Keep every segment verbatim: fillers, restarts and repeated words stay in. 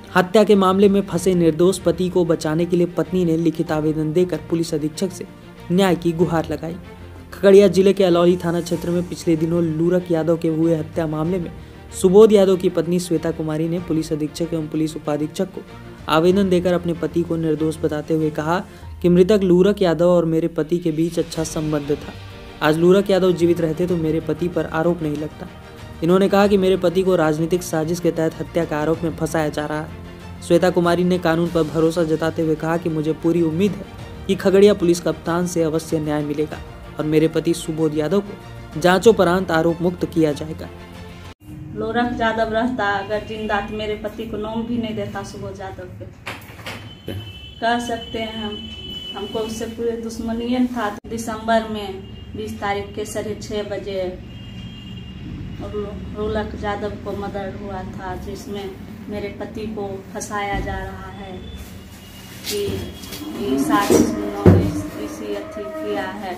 हत्या के मामले में फंसे निर्दोष पति को बचाने के लिए पत्नी ने लिखित आवेदन देकर पुलिस अधीक्षक से न्याय की गुहार लगाई। खगड़िया जिले के अलौली थाना क्षेत्र में पिछले दिनों लूरक यादव के हुए हत्या मामले में सुबोध यादव की पत्नी श्वेता कुमारी ने पुलिस अधीक्षक एवं पुलिस उपाधीक्षक को आवेदन देकर अपने पति को निर्दोष बताते हुए कहा कि मृतक लूरक यादव और मेरे पति के बीच अच्छा संबंध था। आज लूरक यादव जीवित रहते तो मेरे पति पर आरोप नहीं लगता। इन्होंने कहा कि मेरे पति को राजनीतिक साजिश के तहत हत्या का आरोप में फंसाया जा रहा है। श्वेता कुमारी ने कानून पर भरोसा जताते हुए कहा कि मुझे पूरी उम्मीद है कि खगड़िया पुलिस कप्तान से अवश्य न्याय मिलेगा और मेरे पति सुबोध यादव को जांचोपरांत आरोप मुक्त किया जाएगा। लूरक यादव रहता अगर जिंदा तो मेरे पति को नाम भी नहीं देता सुबोध यादव के। कह सकते हैं हम हमको उससे पूरे दुश्मनी था। दिसंबर में बीस तारीख के साढ़े छः बजे लूरक यादव को मर्डर हुआ था, जिसमें मेरे पति को फंसाया जा रहा है कि साजिश इसी अथी किया है।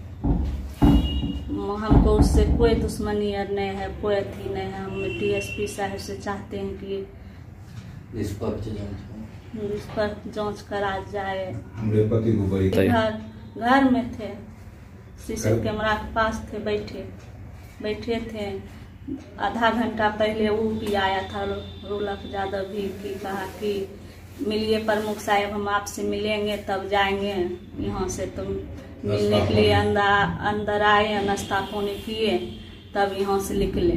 हमको उससे कोई दुश्मनी नहीं है, कोई अथी नहीं है। हम डीएसपी साहब से चाहते हैं कि इस पर इस पर जांच करा जाए। मेरे पति को बड़ी घर घर में थे, सीसी कैमरा के पास थे, बैठे बैठे थे। आधा घंटा पहले वो भी आया था लूरक यादव भी की कहा कि मिलिए प्रमुख साहब, हम आपसे मिलेंगे तब जाएंगे यहाँ से। तुम मिलने के लिए अंदर अंदर आए, नाश्ता पानी किए, तब यहाँ से निकले।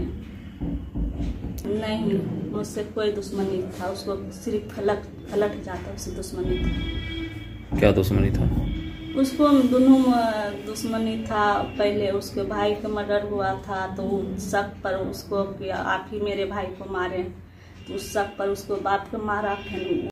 नहीं, मुझसे कोई दुश्मनी था, उसको सिर्फ फलक फलक जाता उससे दुश्मनी था। क्या दुश्मनी था? उसको दोनों दुश्मनी था। पहले उसके भाई का मर्डर हुआ था तो शक पर उसको कि आप ही मेरे भाई को मारे, तो उस शक पर उसको बाप को मारा। फिर